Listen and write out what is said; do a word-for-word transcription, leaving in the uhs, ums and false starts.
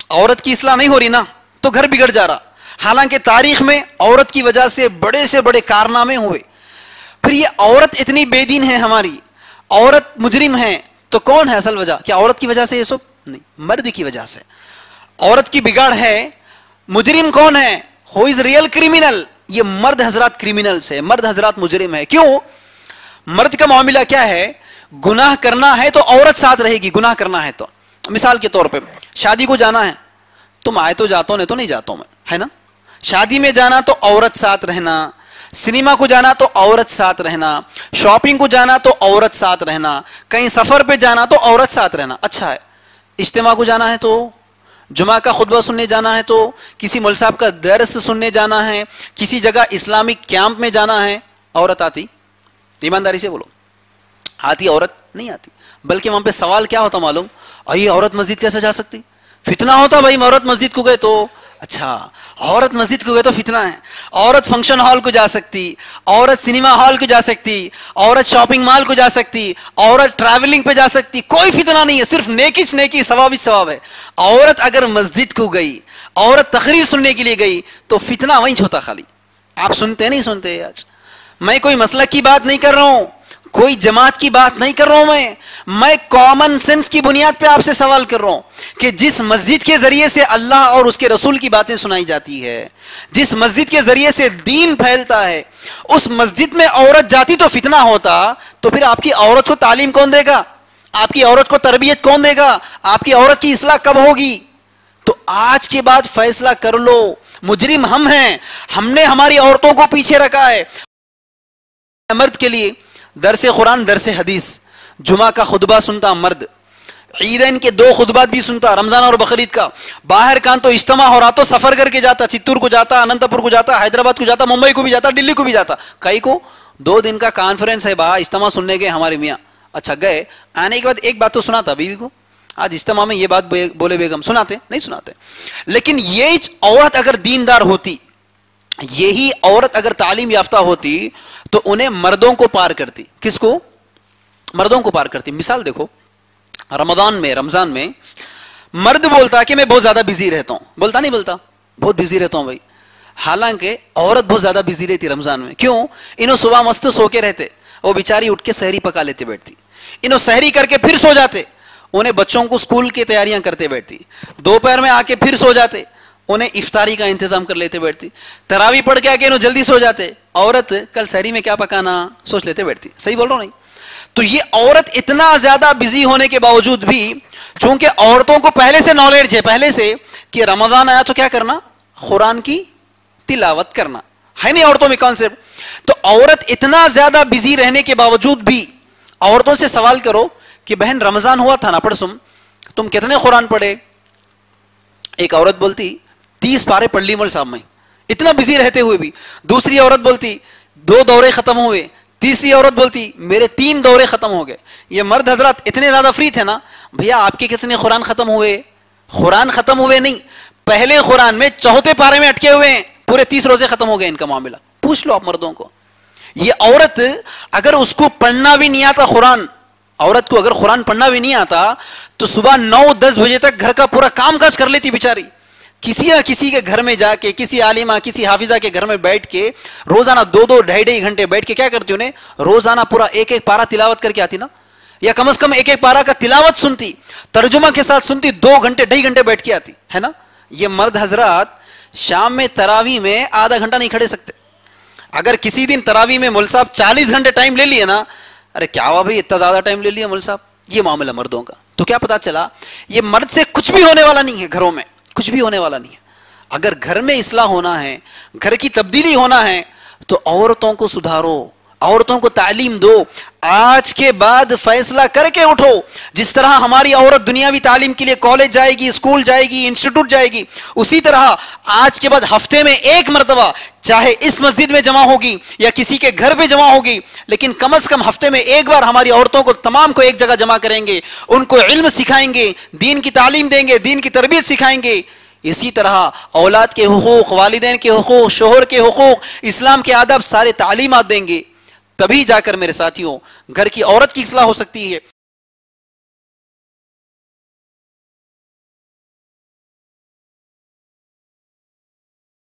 عورت کی اصلاح نہیں ہو رہی نا تو گھر بگڑ جا رہا. حالانکہ تاریخ میں عورت کی وجہ سے بڑے سے بڑے کارنامے ہوئے. پھر یہ عورت اتنی بے دین ہے ہماری, عورت مجرم ہے, تو کون ہے اصل وجہ؟ کیا عورت کی وجہ سے یہ سب نہیں, مرد کی وجہ سے عورت کی بگاڑ ہے. مجرم کون ہے؟ Who is real criminal? یہ مرد حضرات کریمنلز ہے, مرد حضرات مجرم ہے. کیوں؟ مرد کا معاملہ کیا ہے؟ گناہ کرنا ہے تو عورت ساتھ رہے گی. گناہ کرنا ہے تو مثال کے طور پہ شادی کو جانا ہے, تم آئے تو جاتا ہوں, نہیں تو نہیں جاتا ہوں میں, ہے نا. شادی میں جانا تو عورت ساتھ رہنا, سنیما کو جانا تو عورت ساتھ رہنا, شاپنگ کو جانا تو عورت ساتھ رہنا, کہیں سفر پہ جانا تو عورت ساتھ رہنا. اچھا ہے, اجتماع کو جانا ہے تو, جمعہ کا خطبہ سننے جانا ہے تو, کسی مول صاحب کا درس سننے جانا ہے, کسی جگہ اسلامک کیمپ میں جانا ہے, عورت آتی؟ ایمانداری سے بولو, آتی عورت؟ نہیں آتی. بلکہ وہاں پہ سوال کیا ہوتا معلوم؟ آئیے عورت مسجد کیسے جا سکتی؟ فتنہ ہوتا بھائی, عورت مسجد کو گئے تو اچھا, عورت مسجد کو گئے تو فتنہ ہے. عورت فنکشن ہال کو جا سکتی, عورت سنیما ہال کو جا سکتی, عورت شاپنگ مال کو جا سکتی, عورت ٹریولنگ پہ جا سکتی, کوئی فتنہ نہیں ہے, صرف نیکیچ نیکی, ثواب ثواب ہے. عورت اگر مسجد کو گئی, عورت تقریر سننے کے لیے گئی تو فتنہ وہیں ہوتا خالی. آپ سنتے نہیں سنتے؟ آج میں کوئی مسلک کی بات نہیں کر رہا ہوں, کوئی جماعت کی بات نہیں کر رہا ہوں, میں میں کامن سینس کی بنیاد پہ آپ سے سوال کر رہا ہوں کہ جس مسجد کے ذریعے سے اللہ اور اس کے رسول کی باتیں سنائی جاتی ہے, جس مسجد کے ذریعے سے دین پھیلتا ہے, اس مسجد میں عورت جاتی تو فتنہ ہوتا, تو پھر آپ کی عورت کو تعلیم کون دے گا؟ آپ کی عورت کو تربیت کون دے گا؟ آپ کی عورت کی اصلاح کب ہوگی؟ تو آج کے بعد فیصلہ کر لو, مجرم ہم ہیں, ہم نے ہماری عورتوں کو پیچھے رکھا ہے. مرد کے لیے درس قرآن, درس حدیث, جمعہ کا خطبہ سنتا مرد, عیدین کے دو خطبات بھی سنتا, رمضان اور بقرعید کا. باہر کان تو اجتماع ہو رہا تو سفر کر کے جاتا, چتور کو جاتا, اننت پور کو جاتا, حیدرآباد کو جاتا, ممبئی کو بھی جاتا, دلی کو بھی جاتا. کئی کو دو دن کا کانفرنس ہے با, اجتماع سننے گئے ہمارے میاں. اچھا گئے, آنے کے بعد ایک بات تو سناتا بیوی کو, آج اجتماع میں یہ بات بولے بیگم, سناتے نہیں سناتے. لیکن یہ عورت اگر دیندار ہوتی, یہی عورت اگر تعلیم یافتہ ہوتی تو انہیں مردوں کو پار کرتی. کس کو؟ مردوں کو پار کرتی. مثال دیکھو, رمضان میں رمضان میں مرد بولتا کہ میں بہت زیادہ بزی رہتا ہوں, بولتا نہیں بولتا بہت بزی رہتا ہوں بھائی. حالانکہ عورت بہت زیادہ بزی رہتی رمضان میں. کیوں؟ انہوں صبح مست سو کے رہتے, وہ بیچاری اٹھ کے سحری پکا لیتے بیٹھتی, انہوں سحری کر کے پھر سو جاتے, انہیں بچوں کو اسکول کی تیاریاں کرتے بیٹھتی, دوپہر میں آ کے پھر سو جاتے, انہیں افطاری کا انتظام کر لیتے بیٹھتی, تراویح پڑھ کے آ کے انہوں جلدی سو جاتے. عورت کل سحری میں کیا پکانا سوچ لیتے بیٹھتی. صحیح بول رہا ہوں نہیں؟ تو یہ عورت اتنا زیادہ بزی ہونے کے باوجود بھی, چونکہ عورتوں کو پہلے سے نالج ہے, پہلے سے کہ رمضان آیا تو کیا کرنا؟ قرآن کی تلاوت کرنا ہے نہیں عورتوں میں کانسیپٹ. تو عورت اتنا زیادہ بزی رہنے کے باوجود بھی عورتوں سے سوال کرو کہ بہن رمضان ہوا تھا نا پرسوں, تم کتنے قرآن پڑھے؟ ایک عورت بولتی تیس پارے پڑھ لی مول صاحب میں, اتنا بزی رہتے ہوئے بھی. دوسری عورت بولتی دو دورے ختم ہوئے. تیسری عورت بولتی میرے تین دورے ختم ہو گئے. یہ مرد حضرات اتنے زیادہ فری تھے نا, بھیا آپ کے کتنے قرآن ختم ہوئے؟ قرآن ختم ہوئے نہیں, پہلے قرآن میں چوتھے پارے میں اٹکے ہوئے ہیں, پورے تیس روزے ختم ہو گئے ان کا معاملہ. پوچھ لو آپ مردوں کو. یہ عورت اگر اس کو پڑھنا بھی نہیں آتا قرآن, عورت کو اگر قرآن پڑھنا بھی نہیں آتا تو صبح نو دس بجے تک گھر کا پورا کام کاج کر لیتی بیچاری. کسی نہ کسی کے گھر میں جا کے, کسی عالمہ کسی حافظہ کے گھر میں بیٹھ کے روزانہ دو دو ڈھائی ڈھائی گھنٹے بیٹھ کے کیا کرتی, انہیں روزانہ پورا ایک ایک پارا تلاوت کر کے آتی نا, یا کم از کم ایک ایک پارا کا تلاوت سنتی, ترجمہ کے ساتھ سنتی, دو گھنٹے ڈھائی گھنٹے بیٹھ کے آتی ہے نا. یہ مرد حضرات شام میں تراویح میں آدھا گھنٹہ نہیں کھڑے سکتے. اگر کسی دن تراویح میں مول صاحب چالیس گھنٹے ٹائم لے لیے نا, ارے کیا ہوا بھائی اتنا زیادہ ٹائم لے لیا مول صاحب, یہ معاملہ مردوں کا. تو کیا پتا چلا, یہ مرد سے کچھ بھی ہونے والا نہیں ہے, گھروں میں کچھ بھی ہونے والا نہیں ہے. اگر گھر میں اصلاح ہونا ہے, گھر کی تبدیلی ہونا ہے, تو عورتوں کو سدھارو, عورتوں کو تعلیم دو. آج کے بعد فیصلہ کر کے اٹھو. جس طرح ہماری عورت دنیاوی تعلیم کے لیے کالج جائے گی, اسکول جائے گی, انسٹیٹیوٹ جائے گی, اسی طرح آج کے بعد ہفتے میں ایک مرتبہ چاہے اس مسجد میں جمع ہوگی یا کسی کے گھر پہ جمع ہوگی, لیکن کم از کم ہفتے میں ایک بار ہماری عورتوں کو تمام کو ایک جگہ جمع کریں گے, ان کو علم سکھائیں گے, دین کی تعلیم دیں گے, دین کی تربیت سکھائیں گے. اسی طرح اولاد کے حقوق, والدین کے حقوق, شوہر کے حقوق, اسلام کے آداب سارے تعلیمات دیں گے. تبھی جا کر میرے ساتھیوں گھر کی عورت کی اصلاح ہو سکتی ہے.